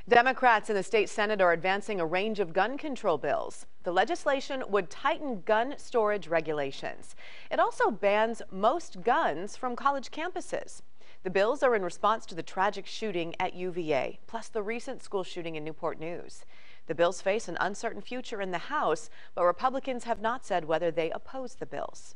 Democrats in the state Senate are advancing a range of gun control bills. The legislation would tighten gun storage regulations. It also bans most guns from college campuses. The bills are in response to the tragic shooting at UVA, plus the recent school shooting in Newport News. The bills face an uncertain future in the House, but Republicans have not said whether they oppose the bills.